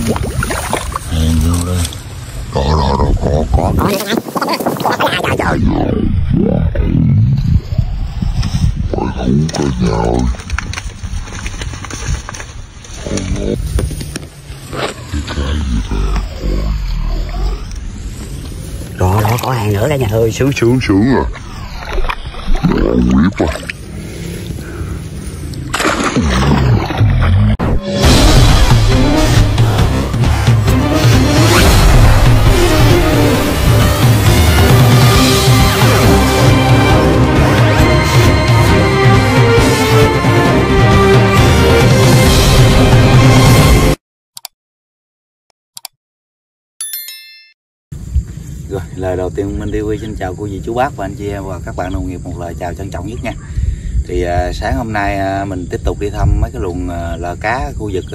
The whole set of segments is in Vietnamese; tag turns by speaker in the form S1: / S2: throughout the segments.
S1: Hèn vô đây. Có. Trời phải ngủ cả nhà ơi.
S2: Đó có hàng nữa cả nhà ơi, sướng
S1: à. Biết à.
S2: Rồi, lời đầu tiên mình đi xin chào cô dì chú bác và anh chị em và các bạn đồng nghiệp một lời chào trân trọng nhất nha. Thì sáng hôm nay mình tiếp tục đi thăm mấy cái luồng lờ cá khu vực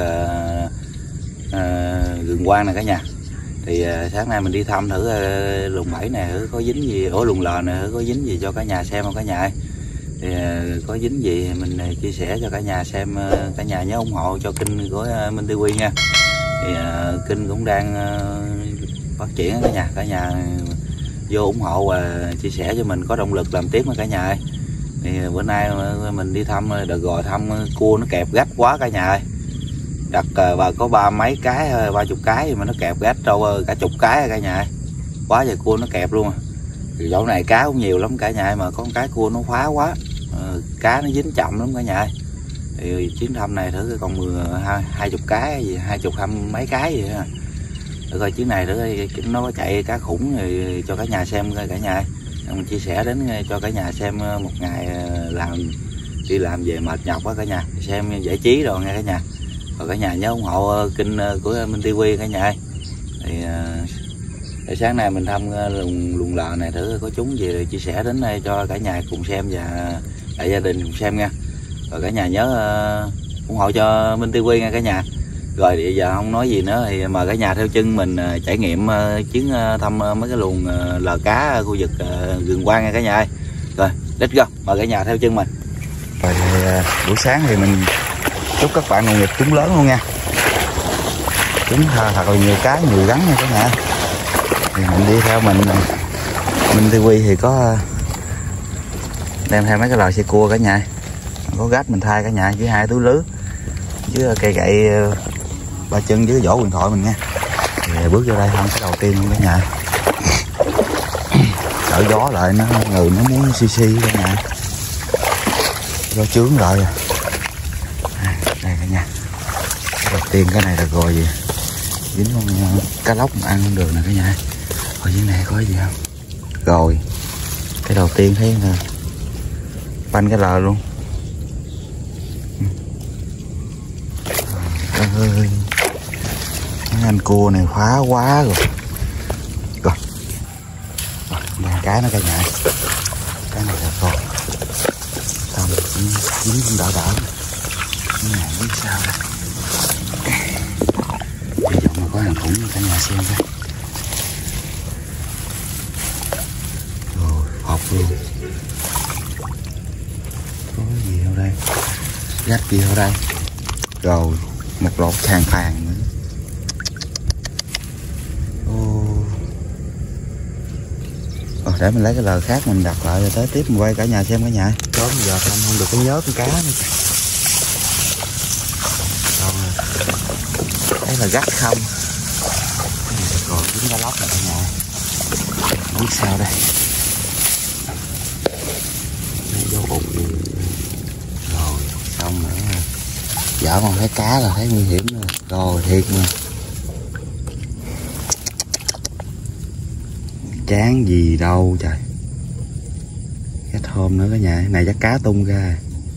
S2: Rừng Quang này cả nhà. Thì sáng nay mình đi thăm thử luồng 7 này thử có dính gì, luồng lờ này thử có dính gì cho cả nhà xem không cả nhà ơi. Thì có dính gì mình chia sẻ cho cả nhà xem, cả nhà nhớ ủng hộ cho kênh của Minh TV nha. Thì kênh cũng đang phát triển cả nhà vô ủng hộ và chia sẻ cho mình có động lực làm tiếp cả nhà ơi. Thì bữa nay mình đi thăm đợt rồi thăm cua nó kẹp gách quá cả nhà ơi, đặt và có 30 cái 30 cái mà nó kẹp gách đâu cả chục cái cả nhà ơi, quá trời cua nó kẹp luôn. Thì chỗ này cá cũng nhiều lắm cả nhà ơi, mà có cái cua nó phá quá, cá nó dính chậm lắm cả nhà ơi. Thì chuyến thăm này thử còn 20 cái gì 20 mấy cái gì đó. Để coi chuyến này để nó có chạy cá khủng thì cho cả nhà xem cả nhà. Mình chia sẻ đến cho cả nhà xem một ngày đi làm về mệt nhọc quá cả nhà, xem giải trí rồi nghe cả nhà. Rồi cả nhà nhớ ủng hộ kênh của Minh TV cả nhà. Thì sáng nay mình thăm luồng lờ này thử có chúng gì rồi chia sẻ đến đây cho cả nhà cùng xem và đại gia đình cùng xem nha. Rồi cả nhà nhớ ủng hộ cho Minh TV nha cả nhà. Rồi bây giờ không nói gì nữa thì mời cả nhà theo chân mình trải nghiệm chuyến thăm mấy cái luồng lờ cá khu vực Rừng Quang nha cả nhà ơi. Rồi let's go, mời cả nhà theo chân mình. Rồi thì, buổi sáng thì mình chúc các bạn đồng nghiệp trúng lớn luôn nha, trúng thật là nhiều cá nhiều rắn nha cả nhà. Thì mình đi theo mình TV thì có đem theo mấy cái lò xì cua cả nhà, có gách mình thay cả nhà với 2 túi lưới với cây gậy 3 chân với vỏ điện thoại mình nha. Thì bước vô đây không cái đầu tiên luôn cả nhà, sợ gió lại nó người nó muốn xi cả nhà, do chướng rồi. Đây cả nhà, đầu tiên cái này là rồi gì dính con cá lóc mà ăn không được nè cả nhà. Rồi dưới này có gì không? Rồi cái đầu tiên thấy là banh cái lờ luôn. Ơi, mấy anh cua này phá quá rồi. Rồi cái nó cả nhà, cái này là con tôm dính cũng đỡ cái này biết sao đây. Hy vọng mà có hàng khủng cả nhà xem coi. Rồi hộp luôn, có gì đâu đây, gách gì đâu đây. Rồi một lột khàn phàn nữa. Để mình lấy cái lờ khác mình đặt lại rồi tới tiếp mình quay cả nhà xem cả nhà. Sớm giờ thăm không được cái nhớt con cá nữa. Còn đấy là gắt không. Còn dính cá lóc này cả nhà. Không biết sao đây. Đây vô bụng. Rồi xong nữa. Vợ còn thấy cá là thấy nguy hiểm rồi. Rồi thiệt mà. Chán gì đâu trời. Cái thơm nữa cả nhà. Này chắc cá tung ra.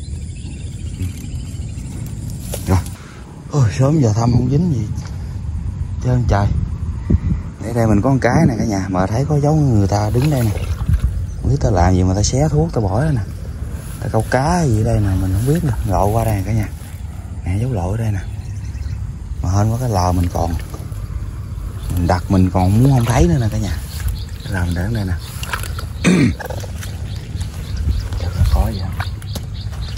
S2: Rồi. Ôi, sớm giờ thăm không dính gì trơn trời. Để đây mình có con cái này cả nhà. Mà thấy có dấu người ta đứng đây nè. Không biết ta làm gì mà ta xé thuốc ta bỏ đây nè. Ta câu cá gì đây nè mình không biết nè. Lộ qua đây nè cả nhà. Nè dấu lộ ở đây nè. Mà hên có cái lò mình còn. Mình đặt mình còn muốn không thấy nữa nè cả nhà. Làm mình để ở đây nè. Chắc là có gì không?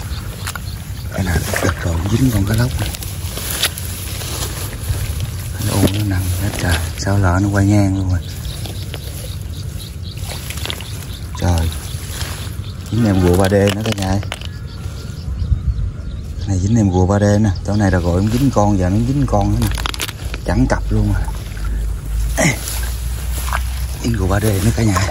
S2: Cái nào gật rồi dính con cá lóc này. nằm hết trời, sao lỡ nó quay ngang luôn rồi. Trời, dính em rùa 3D nữa cả nhà. Này dính em rùa 3D nè, chỗ này là gọi nó dính con, giờ nó dính con nữa nè, chẳng cặp luôn à. Dính rùa 3D nữa cả nhà.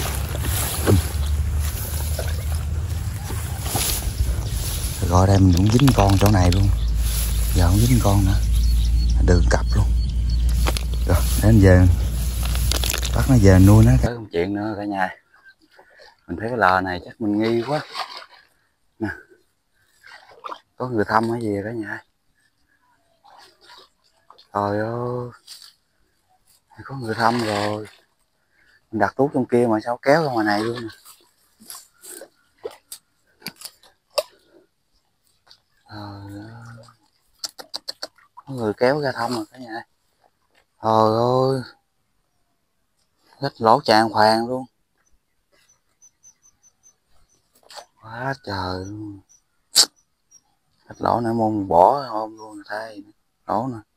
S2: Gọi đây mình cũng dính con chỗ này luôn, giờ không dính con nữa, đường cặp luôn. Rồi đến giờ bắt nó về nuôi nó. Có một chuyện nữa cả nhà, mình thấy cái lò này chắc mình nghi quá nè, có người thăm hay gì cả nhà. Trời ơi, có người thăm rồi, mình đặt tuốt trong kia mà sao kéo ra ngoài này luôn nè. Có người kéo ra thăm rồi cả nhà. Trời ơi, hết lỗ tràn khoàn luôn, quá trời luôn. Hết lỗ nữa môn bỏ hôm luôn thay lỗ nè.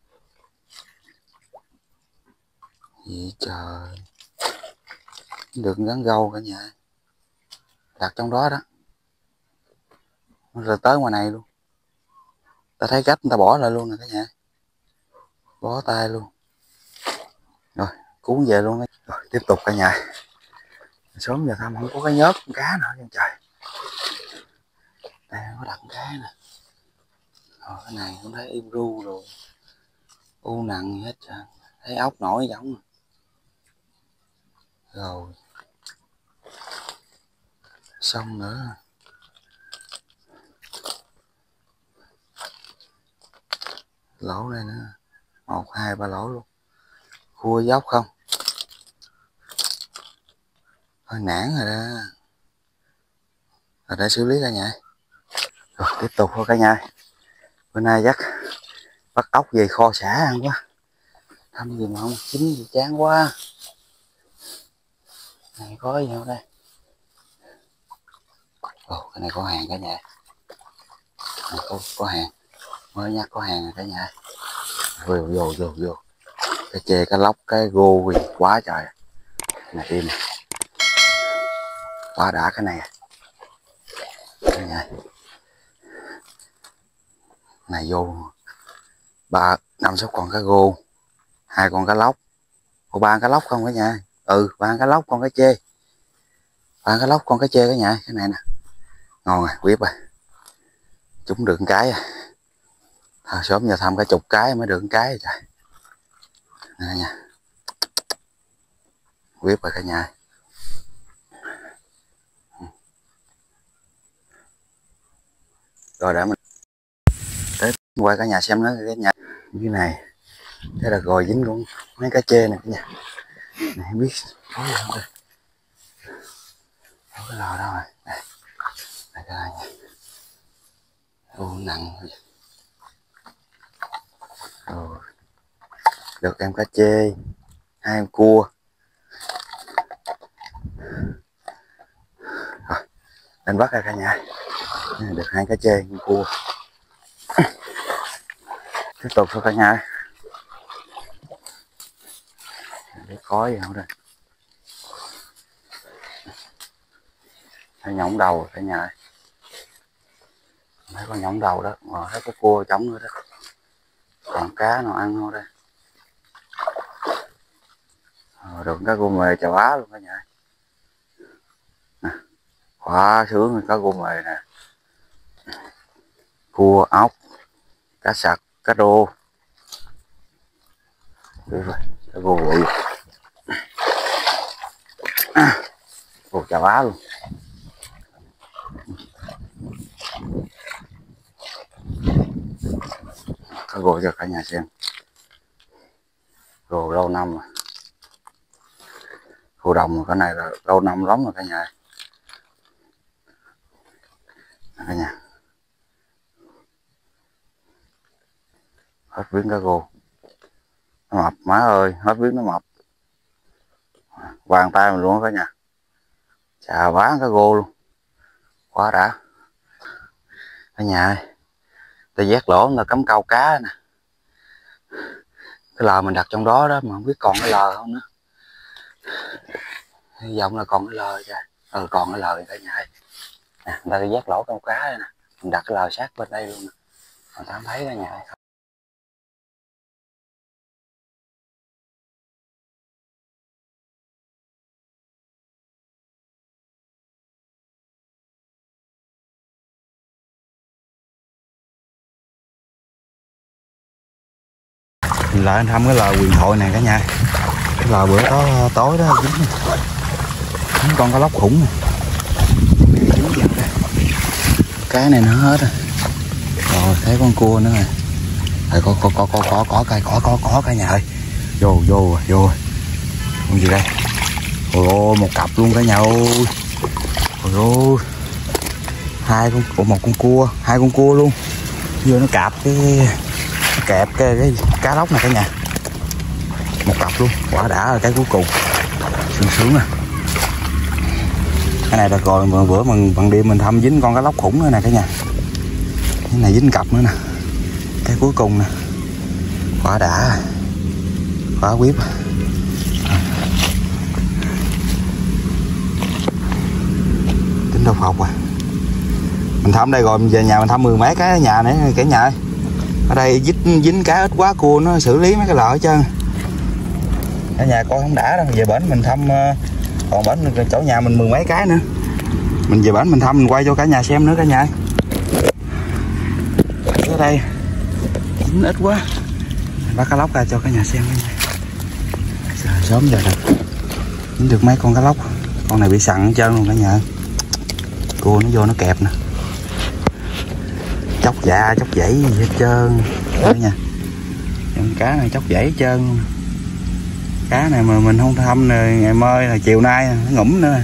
S2: Gì trời, đừng gắn gâu cả nhà, đặt trong đó đó, rồi tới ngoài này luôn. Ta thấy cách người ta bỏ lại luôn nè cả nhà, bó tay luôn. Rồi cuốn về luôn. Rồi tiếp tục cả nhà, sớm giờ thăm không có cái nhớt con cá nữa trên trời. Đây có đặt cá nè. Rồi cái này cũng thấy im ru rồi, u nặng gì hết trơn, thấy ốc nổi giống rồi. Xong nữa, lỗ đây nữa, 1, 2, 3 lỗ luôn, cua dốc không, hơi nản rồi đó, rồi để xử lý cả nhà. Rồi tiếp tục thôi cả nhà, bữa nay chắc bắt ốc về kho xả ăn quá, thăm gì mà không chín gì chán quá. Này có gì không đây? Ồ, cái này có hàng cả nhà, này có hàng, mới nhắc có hàng rồi cả nhà. Vô cái chê, cái lóc, cái gô gì quá trời này im quá đã cái này cả nhà. Này vô 3, 5, 6 con cá gô, 2 con cá lóc, 3 cá lóc không cả nhà. 3 cá lóc, con cá chê, 3 cá lóc, con cá chê cả nhà. Cái này nè ngon rồi, quyết rồi, chúng được cái à, sớm giờ thăm cả chục cái mới được cái rồi trời. Nè nha, quyết rồi cả nhà. Rồi để mình tới quay cả nhà xem nó cái nhà như này. Thế là rồi dính luôn mấy cá chê này cả nhà. Này không biết có gì không đây, có cái lò đâu rồi đây, đây cái này nha. Nặng rồi, được em cá chê, 2 em cua. Rồi lên bắt ra cả nhà, được 2 cá chê, 1 cua. Tiếp tục thôi cả nhà, để có gì không đây, thấy nhõng đầu cả nhà, thấy con nhõng đầu đó, thấy có cua trống nữa đó, còn cá nào ăn không đây. Được cá cua mề chà bá luôn cả nhà, quá sướng rồi, cá cua mề nè, cua ốc, cá sặc, cá rô, cá cua vị, cua chà bá luôn. Cá rô cho cả nhà xem, rô lâu năm rồi, rô đồng, cái này là lâu năm lắm rồi cả nhà. Cả nhà hết biến cá rô, nó mập má ơi, hết biến nó mập, bàn tay mình luôn cả nhà, chà bá cá rô luôn, quá đã cả nhà ơi. Ta vét lỗ, ta cắm câu cá nè, Cái lờ mình đặt trong đó đó mà không biết còn cái lờ không nữa. Hy vọng là còn cái lờ kìa. Còn cái lờ cả nhà ơi. Nè, người ta đi vét lỗ con cá đây nè. Mình đặt cái lờ sát bên đây luôn nè. Người ta không thấy cả nhà ơi. Mình lại thăm cái lờ huyền thoại này cả nhà. Cái lờ bữa đó tối đó dính con cá lóc khủng này. Cái này nó hết rồi. Rồi thấy con cua nữa rồi. Rồi có cả nhà ơi. Vô. Con gì đây? Ôi một cặp luôn cả nhà ơi. Ôi một con cua, hai con cua luôn. Vô nó cạp kẹp cái cá lóc này cả nhà. Một cặp luôn, quả đã là cái cuối cùng. Sướng à. Cái này là rồi bữa bằng đêm mình thăm dính con cá lóc khủng nữa nè cả nhà. Cái này dính cặp nữa nè. Cái cuối cùng nè. Quả đã. Quả quyết. Tính đâu học à. Mình thăm đây rồi về nhà mình thăm 10 mấy cái ở nhà nữa cả nhà ơi. Ở đây dính cá ít quá cua nó xử lý mấy cái lợ hết trơn. Ở nhà coi không đã đâu, về bển mình thăm còn bển chỗ nhà mình 10 mấy cái nữa. Mình về bển mình thăm mình quay cho cả nhà xem nữa cả nhà. Ở đây dính ít quá. Bắt cá lóc ra cho cả nhà xem cả nhà. Sớm giờ được. Dính được mấy con cá lóc. Con này bị sặn hết trơn luôn cả nhà. Cua nó vô nó kẹp nè. Chóc dạ, chóc dãy gì hết trơn. Đó nha. Con cá này chóc dãy hết trơn. Cá này mà mình không thăm ngày mai là chiều nay nó ngủm nữa.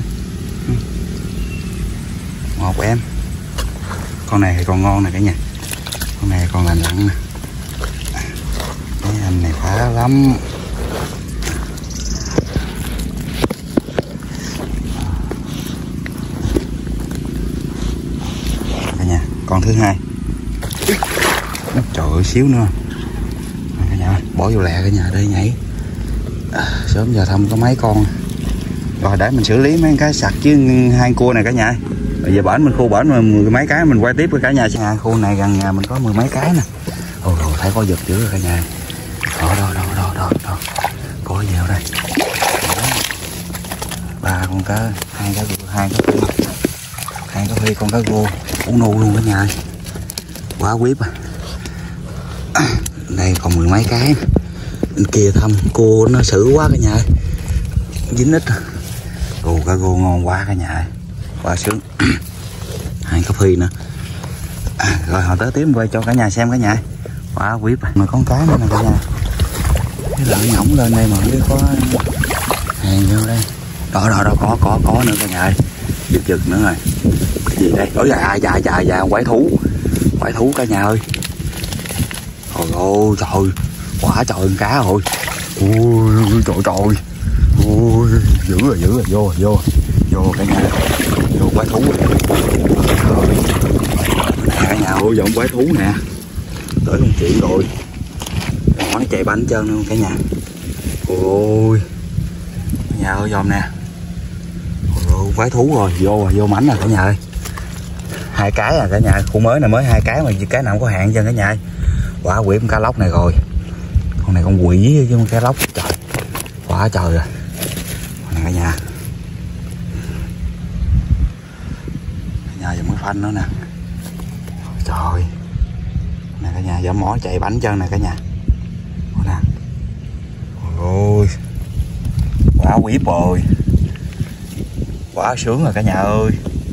S2: Một em. Con này thì còn ngon nè cả nhà. Con này còn lành lặn nè. Cái anh này phá lắm. Cả nhà, con thứ hai. Trời ơi xíu nữa. Cả nhà bỏ vô lẹ cả nhà đây nhảy. Sớm giờ thăm có mấy con. Rồi để mình xử lý mấy cái sặc chứ hai cua này cả nhà. Rồi giờ bển mình khu bển mà 10 mấy cái mình quay tiếp với cả nhà. Khu này gần nhà mình có 10 mấy cái nè. Ồ thấy có giật dữ rồi cả nhà. Đâu. Có gì ở đây. 3 con cá, hai cá phi, con cá rô uống nu luôn cả nhà. Quá quý à. Đây còn 10 mấy cái. Bên kia thăm cua nó xử quá cả nhà. Dính ít. Ồ cá rô ngon quá cả nhà. Quá sướng. Hai cá phi nữa. Rồi họ tới tiếp quay cho cả nhà xem cả nhà. Quá quý à. Mà con cá nữa nè cả nhà. Cái lợn nhỏng lên đây mà không biết có hàng vô đây. Đó có nữa cả nhà ơi. Giật nữa rồi. Cái gì đây? Ôi dạ quái thú cả nhà ơi. Ôi trời, quả trời con cá rồi. Ôi trời. Ôi dữ rồi, vô cả nhà. Vô quái thú rồi. Nè cả nhà ơi, dọn quái thú nè. Tới con chuyện rồi. Nó chạy bánh trơn luôn cả nhà. Ôi cả nhà ơi dòm nè. Ôi quái thú rồi, vô mảnh rồi cả nhà ơi. 2 cái à cả nhà, khu mới này mới 2 cái mà cái nào không có hạn chân cả nhà ơi. Quả quỷ con cá lóc này rồi. Con này con quỷ chứ con cá lóc trời. Quá trời rồi. Con này cả nhà. Cả nhà giờ mới phanh nữa nè. Trời. Nè cả nhà, giờ mỏ chạy bánh chân nè cả nhà. Nè. Ôi. Quá quý rồi. Quá sướng rồi cả nhà ơi.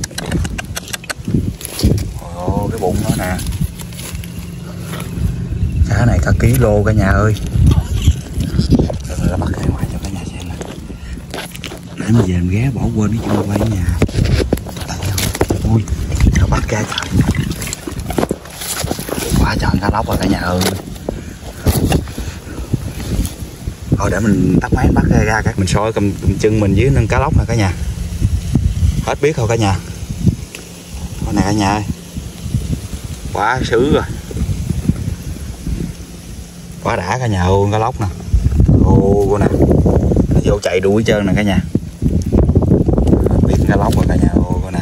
S2: Ôi cái bụng nó nè. Cá này cả kilo cả nhà ơi. Rồi nó bắt ra ngoài cho cả nhà xem nè. Để mà về mình ghé bỏ quên cái chưa quay ở nhà. Ui, nó bắt ra trời. Quá trời cá lóc rồi cả nhà ơi. Thôi để mình tắt máy bắt ra các mình soi cầm chân mình dưới nâng cá lóc nè cả nhà. Hết biết thôi cả nhà. Con này cả nhà ơi. Quá sướng rồi. Quá đã cả nhà ơi, cá lóc nè. Ô cô nè, nó vô chạy đuổi hết trơn nè cả nhà. Biết cá lóc rồi cả nhà ơi cô nè.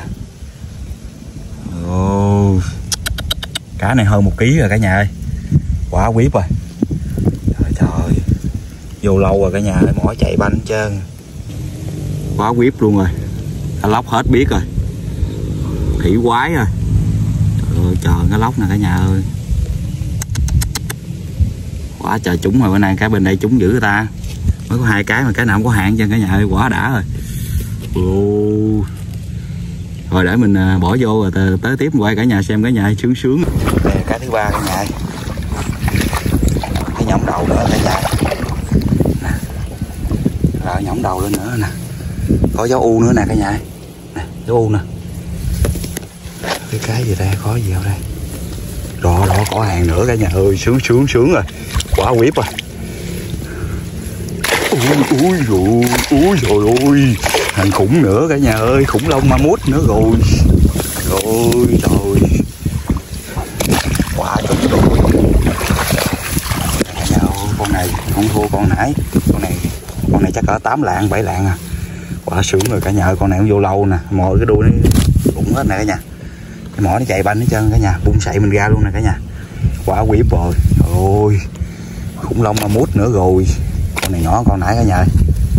S2: Ô, cá này hơn 1 kg rồi cả nhà ơi, quá quý rồi. Trời trời, vô lâu rồi cả nhà ơi, mỏi chạy banh hết trơn. Quá quý luôn rồi, cá lóc hết biết rồi, khỉ quái rồi. Trời ơi trời, cá lóc nè cả nhà ơi. Quá trời trúng rồi, bữa nay cá bên đây trúng dữ người ta. Mới có 2 cái mà cái nào không có hạn cho cả nhà ơi, quá đã rồi. Ồ. Rồi để mình bỏ vô rồi tới tiếp quay cả nhà xem cả nhà sướng sướng. Đây là cái thứ 3 cả nhà. Cái nhõng đầu nữa cả nhà. Nè. Rồi nhõng đầu lên nữa nè. Có dấu U nữa nè cả nhà. Nè, dấu U nè. Cái gì đây, có gì đâu đây. Đó có hàng nữa cả nhà ơi, sướng rồi. Quá quý rồi. Ui rồi ôi, hàng khủng nữa cả nhà ơi, khủng long ma mút nữa rồi. Ôi trời, quá trời rồi. Cả nhà ơi, con này không thua con nãy, con này chắc cỡ 8 lạng 7 lạng à. Quá sướng rồi cả nhà ơi, con này cũng vô lâu nè, mồi cái đuôi nó bụng hết nè cả nhà. Cái mỏ nó chạy banh hết trơn cả nhà, bung sậy mình ra luôn nè cả nhà. Quá quý rồi. Ôi, khủng long ma mút nữa rồi. Con này nhỏ con nãy cả nhà ơi.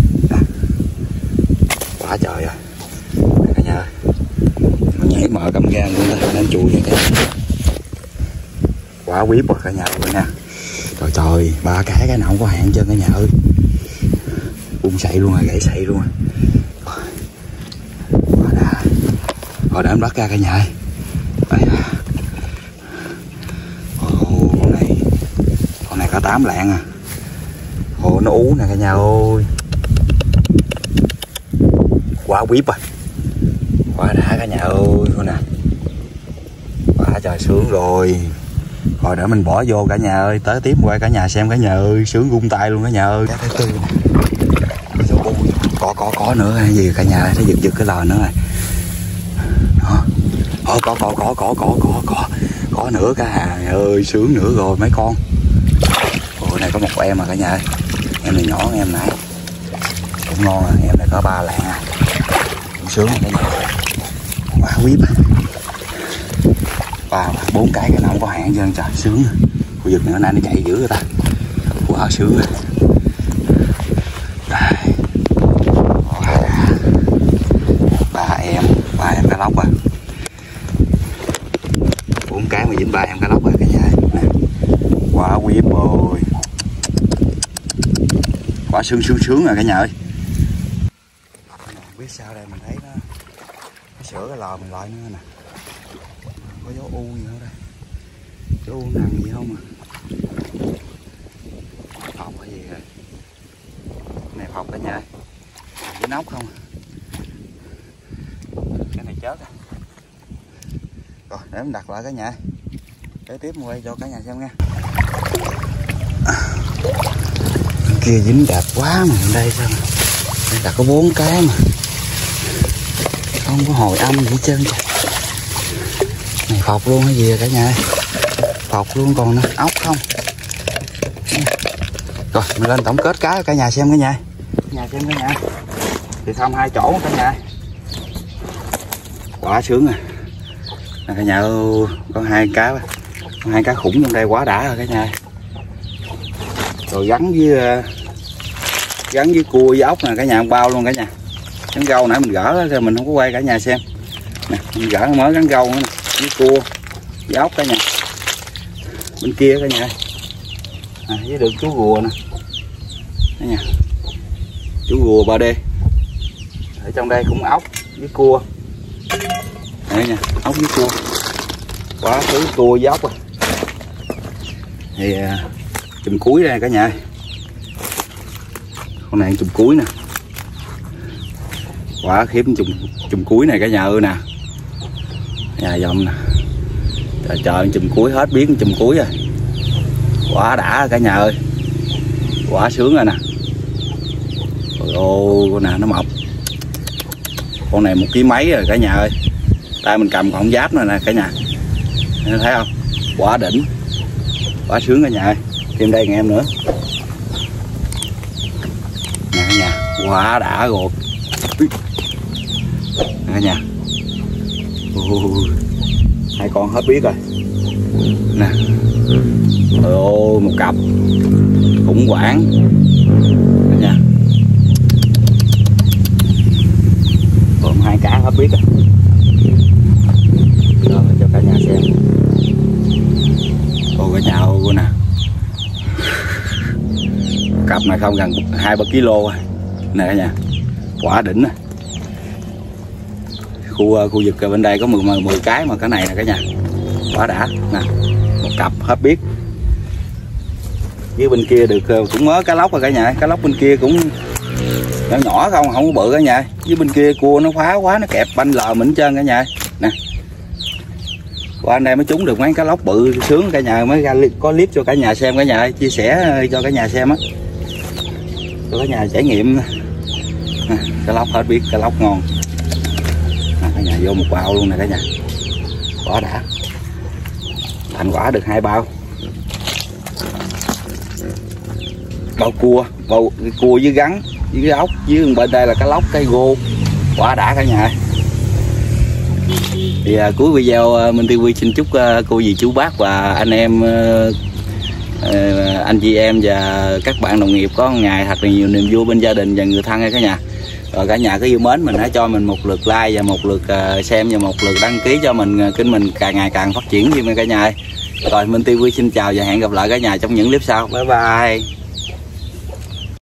S2: Quá trời rồi cả nhà ơi, mình nhảy mở cầm gan luôn đó, lên chui vậy cả nhà. Quá quý rồi cả nhà ơi nha. Trời trời, 3 cái nào không có hạn chân cả nhà ơi, bung sậy luôn rồi, gãy sậy luôn rồi. Quá đã. Rồi để em bắt ra cả nhà ơi. Con này có 8 lạng à. Ồ, nó ú nè cả nhà ơi, quá quý rồi, quá đã cả nhà ơi. Coi nè, quá trời sướng rồi. Rồi để mình bỏ vô cả nhà ơi, tới tiếp quay cả nhà xem cả nhà ơi, sướng gung tay luôn cả nhà ơi. Cái thứ 4 nè, có nữa hay gì cả nhà ơi, nó giật cái lò nữa rồi. Có nữa cả nhà ơi, sướng nữa rồi mấy con. Ôi này có một em mà cả nhà ơi, em này nhỏ em nãy cũng ngon à, em này có 3 lạng à, cũng sướng rồi cả nhà, quá quý mà. 4 cái nào không có hạn trơn, trời sướng. Khu vực này nó chạy dữ người ta, quá sướng rồi. Đây, 3 em cá lóc à, 4 cái mà dính 3 em cá lóc rồi cả nhà nè. Quá quý rồi, quá sướng rồi cả nhà ơi. Không biết sao đây, mình thấy nó sửa cái lò mình lại nữa nè, có dấu U gì nữa đây, dấu U nằng gì không à, phọc hay gì rồi, cái này phọc cả nhà ơi, cái nóc không à. Cái này chết rồi. Rồi để mình đặt lại cả nhà, kế tiếp mình quay cho cả nhà xem nha. Kia dính đẹp quá mà đây sao đây đặt có 4 cái mà không có hồi âm gì hết trơn. Này phọc luôn hay gì cả nhà ơi, phọc luôn, còn nó ốc không. Rồi mình lên tổng kết cái cả nhà xem cả nhà, xem cả nhà thì xong 2 chỗ cả nhà, quá sướng rồi cả nhà ơi. Có 2 cá khủng trong đây, quá đã rồi cả nhà. Rồi gắn với cua với ốc nè cả nhà, bao luôn cả nhà. Gắn gâu nãy mình gỡ rồi mình không có quay cả nhà xem nè, mình gỡ mới gắn gâu nữa nè, với cua với ốc cả nhà. Bên kia cả nhà với được chú rùa nè cả nhà, chú rùa 3D ở trong đây cũng ốc với cua đây nha, ốc với cua, quá thứ cua với ốc rồi. Thì chùm cuối đây cả nhà, con này chùm cuối nè, quá khiếp chùm cuối này cả nhà ơi nè, nhà dòng nè, trời chùm cuối hết biết chùm cuối rồi, quá đã cả nhà ơi, quá sướng rồi nè. Ôi con này nó mập, con này 1 kg mấy rồi cả nhà ơi, tay mình cầm còn giáp này nè cả nhà, thấy không, quá đỉnh, quá sướng cả nhà ơi. Thêm đây em nữa nè cả nhà, quá đã rồi nè cả nhà. Hai con hết biết rồi nè. Ôi một cặp khủng hoảng cả nhà. Còn hai cá hết biết rồi. Đó, cho cả nhà xem. Ô cả nhà ơi nè, cặp này không gần 2-3 kg nè cả nhà, quả đỉnh. Khu vực bên đây có 10 cái mà cái này nè cả nhà, quá đã nè, một cặp hết biết. Với bên kia được cũng mới cá lóc rồi cả nhà, cá lóc bên kia cũng nhỏ nhỏ không có bự cả nhà. Với bên kia cua nó phá quá, nó kẹp banh lờ mình hết trơn cả nhà nè. Qua anh đây mới trúng được mấy cá lóc bự sướng cả nhà, mới ra có clip cho cả nhà xem, cả nhà chia sẻ cho cả nhà xem á, cho cả nhà trải nghiệm. Cá lóc hết biết, cá lóc ngon. Cả nhà vô một bao luôn nè cả nhà, quá đã. Thành quả được 2 bao. Bao cua với gắn với cái ốc, với bên đây là cá lóc, cái gô, quá đã cả nhà. Thì cuối video Minh TV xin chúc cô dì chú bác và anh em, anh chị em và các bạn đồng nghiệp có ngày thật là nhiều niềm vui bên gia đình và người thân cả nhà. Rồi cả nhà có yêu mến mình hãy cho mình một lượt like và một lượt xem và một lượt đăng ký cho mình, kênh mình càng ngày càng phát triển thêm cả nhà. Rồi Minh TV xin chào và hẹn gặp lại cả nhà trong những clip sau. Bye bye.